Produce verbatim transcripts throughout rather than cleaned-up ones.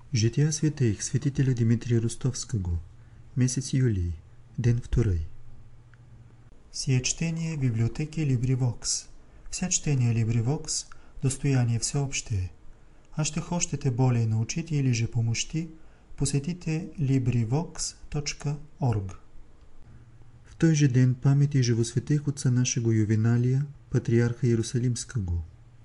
Жития святых святителя Димитрия Ростовского. Месец юлий. Ден второй. Сие чтение библиотеки LibriVox. Вся чтение LibriVox – достояние всеобще. А ще хочете более научите или же помощи, посетите LibriVox точка орг. В той же ден памет и живосветих отца нашего Ювеналия, патриарха Иерусалимского.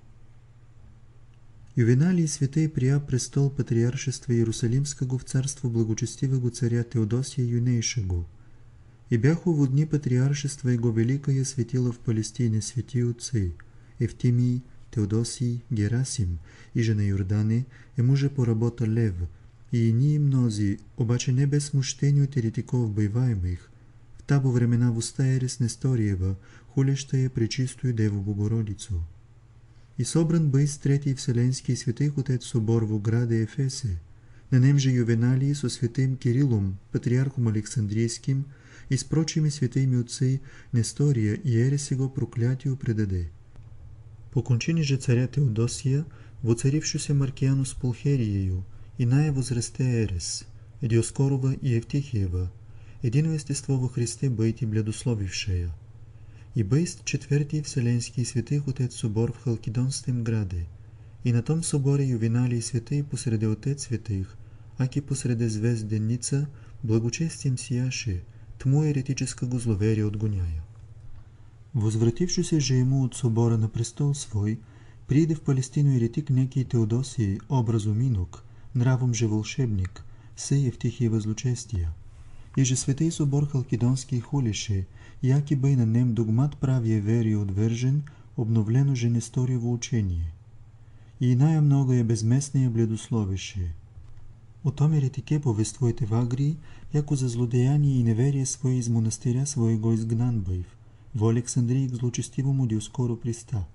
Ювеналий святей прия престол патриаршества Иерусалимского в царство благочестивого царя Теодосия Юнейшего. И бяху в дни патриаршества его великая светила в Палестине свети отцы Евтимий, Теодосий, Герасим и же на Йордане е муже поработа Лев, и ние мнози, обаче не без смущение от еретиков бываемых, в табо времена в уста Ерес Несториева, хулеща я пречистую Деву Богородицу. И собран бысь Третий Вселенский святых отец собор в граде Ефесе, на нем же Ювеналий со святым Кириллом, патриархом Александрийским, и с прочими святыми отцы Нестория и Ереси го проклятию предаде. По кончине же царя Теодосия, воцарившуся Маркиану с Пулхериею, иная возрасте Ерес, Диоскорова и Евтихиева, едино естество во Христе бейти бледословившая. И бейст четвърти Вселенский святых отец собор в Халкидонском граде, и на том соборе Ювеналий святый посреде отец святых, аки посреде звезденица, благочестием сияше, тму еретического зловерия отгоняя. Возвратившися же ему от собора на престол свой, прииде в Палестину еретик некий Теодосий, образом инок, нравом же волшебник, сей Евтихиева злочестия. И же святый собор Халкидонский хулише, яки бей на нем догмат правия вери отвержен, обновлено же Несториево учение. И иная много е безместния бледословише. О том еретике повествуете в Агрии, яко за злодеяние и неверие свое из монастыря своего изгнан быв, в Александрии к злочестивому Диоскору приста.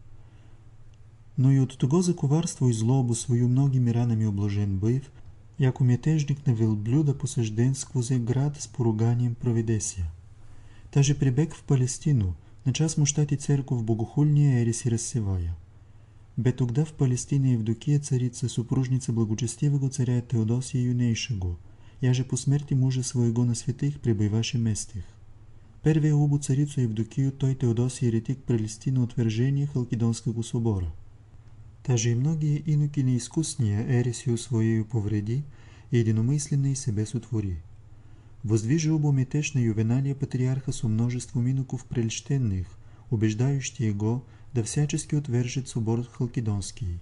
Но и от того за коварство и злобу свою многими ранами облажен быв, яко метежник на велблюда посажден сквозе град с поруганием провидесия. Даже прибег в Палестину, на час мощтати церковь богохульния ереси рассевая. Бе тогда в Палестине Евдокия царица, супружница благочестивого царя Теодосия Юнейшего, я же по смерти мужа своего на святых пребываше местих. Первия убо царицу Евдокию той Теодосий еретик прелести на отвержение Халкидонского собора. Даже и многие иноки неискусния ересию своею повреди и единомысленно и себе сотвори. Воздвижи обо метеж на Ювеналия патриарха со множеством иноков прельщенных, убеждающи его да всячески отвержет собор Халкидонский.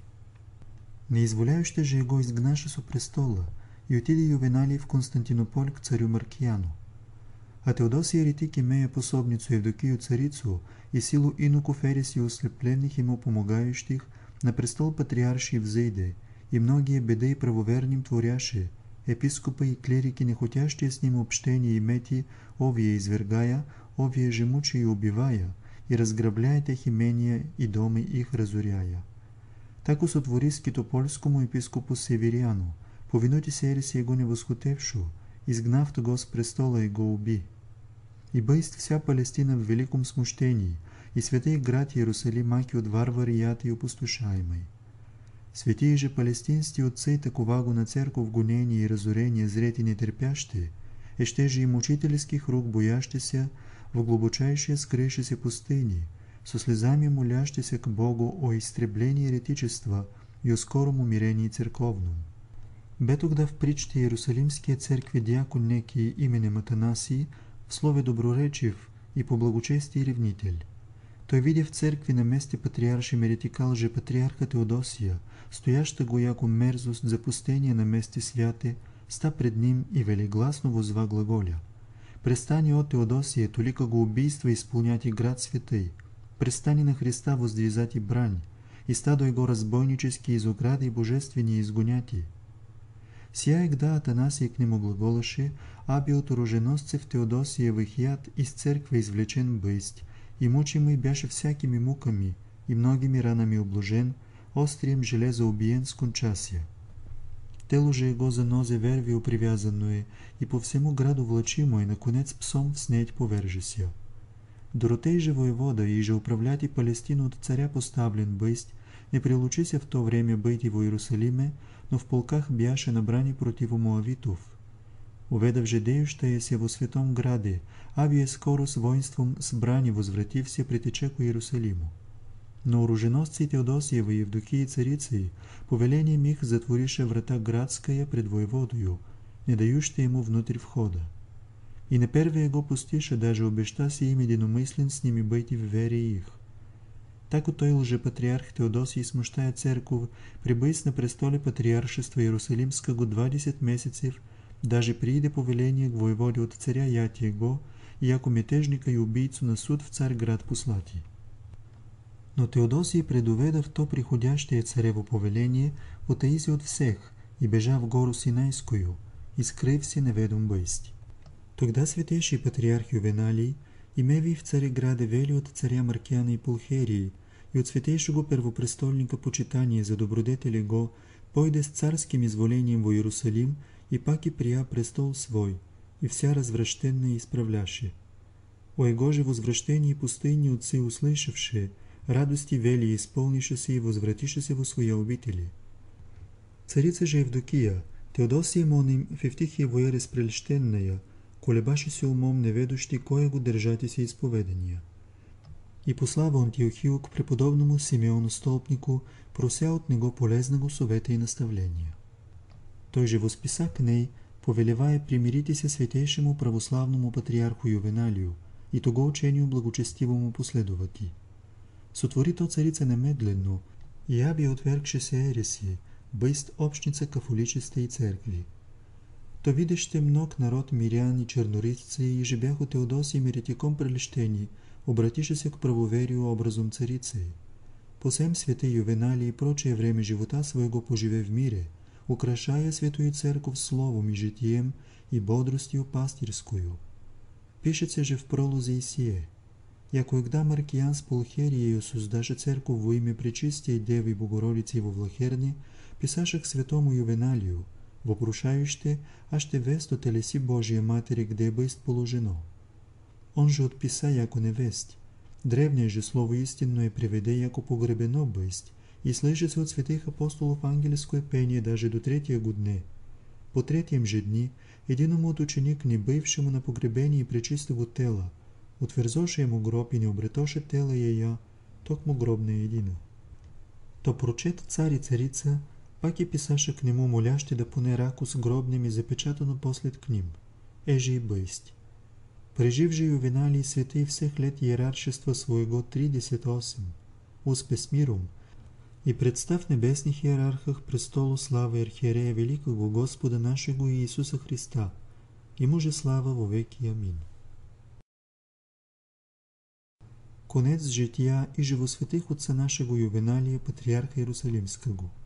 Не изволяющи же его изгнаше со престола и отиде Ювеналий в Константинополь к царю Маркиану. А Теодосий еретик имея пособницу Евдокию царицу и силу иноков ереси ослепленных ему помогающих, на престол патриарший взейде, и многие беды правоверним творяше, епископа и клирики, не хотящие с ним общение имети, овие извергая, овие же мучи и убивая, и разграбляя тех имения и доми их разоряя. Тако сотвори скитопольскому епископу Севериану, повинуйте се ереси его невъзхотевшо, изгнав того с престола и го уби. И бейст вся Палестина в великом смущении, и святый град Иерусалим аки от варвари яти опустошаемый. Святые же палестинсти отцы таковаго на церковь гонение и разорение зрети нетерпящи, и ще же и мучительских рук боящися в глубочайшие скрывшиеся пустыни, со слезами молящися к Богу о истреблении еретичества и о скором умирении церковном. Бе тогда в притче Иерусалимские церкви дьякон некий именем Атанасий, в слове доброречив и по благочестии ревнитель. Той видя в церкви на месте патриарши еретикал же патриарха Теодосия, стояща го яко мерзост запустение на месте святе, ста пред ним и велигласно возва глаголя. Престани о Теодосия, толика го убийства изпълняти град святый, престани на Христа воздвизати брань, и стадо его разбойнически из ограды божествени изгоняти. Сия егда Атанасий к нему глаголаше, аби от оруженосцев Теодосиевых яд из церкви извлечен бысть, и мучимый бяше всякими муками, и многими ранами обложен, острием железа убиен скончася. Тело же его за нозе вервио привязано е, и по всему граду влачимо е, наконец псом в снеть повержеся. Доротей же воевода и же управляти Палестину от царя поставлен бысть, не прилучи се в то време бъйти во Иерусалиме, но в полках бяше набрани противу Моавитов. Уведав жедеюща е се во светом граде, а вие скоро с воинством сбрани возвратив се притече ко Иерусалиму. Но оруженосци Теодосиева и Евдокии царицей повелением их затворише врата градская пред воеводою, не дающа ему внутри входа. И не первее го пустише, даже обеща си им единомислен с ними бъйти в вере их. Тако той лжепатриарх Теодосий смущая церков, прибъйс на престоле патриаршества Иерусалимска го двадесет месецев, даже прииде повеление к воеводе от царя ятие го, и яко метежника и убийцу на суд в цар град послати. Но Теодосий предоведа в то приходящее царево повеление, потаи се от всех и бежа в гору Синайскую, и скрив се неведом бъйсти. Тогда светейший патриарх Ювеналий имеви в Цареграде вели от царя Маркиана и Пулхерии и от святейшего первопрестольника почитание за добродетели го, пойде с царским изволением во Иерусалим и пак и прия престол свой, и вся развращенна изправляше. О его же возвращение пустыни отцы услышавшие, радости вели исполнише се и возвратише се во своя обители. Царица же Евдокия, Теодосия моним в Евтихия во Ерес прелещенная, колебаше се умом неведущи кое го държати се изповедания. И послава Антиохию к преподобному Симеону Столпнику, прося от него полезного совета и наставления. Той же възписа к ней, повелевая примирите се святейшему православному патриарху Ювеналию и того учению благочестивому последовати. Сотвори то царица немедленно, и аби отвергше се ереси, бъйст общница кафоличества и церкви. То видеще мног народ миряни, чернорисци и же бяхо Теодосий миритиком прелещени, обратише се к правоверию образом царицей. Посем святой Ювеналий и прочее време живота своего поживе в мире, украшая святую церковь словом и житием и бодростью пастирскую. Пишет се же в пролозе и сие. Яко егда Маркиян с Пулхерией создаше церковь во имя Пречистей Девы Богородицы во Влахерне, писаше к святому Ювеналию, вопрошающе, а ще вест телеси Божия Матери, где бъст положено. Он же отписа яко невест. Древнее же слово истинно е преведе яко погребено бъст, и слыша се от святых апостолов ангельское пение даже до третия го дне. По третием же дни, единому от ученик не бывшему на погребении пречистого тела, утверзоше ему гроб и не обретоше тела ея, токмо гробна едина. То прочет цар и царица, пак и писаше к нему моляще да поне рако с гробнем и запечатано послед к ним. Еже и бъйсти. Прежив же Ювеналий святый всех лет иераршества своего тридесет осем, успе с миром, и представ небесних иерархах престолу слава архиерея великого Господа нашего Иисуса Христа, ему же слава во веки. Амин. Конец жития и живосветих отца нашего Ювеналия, патриарха Иерусалимского.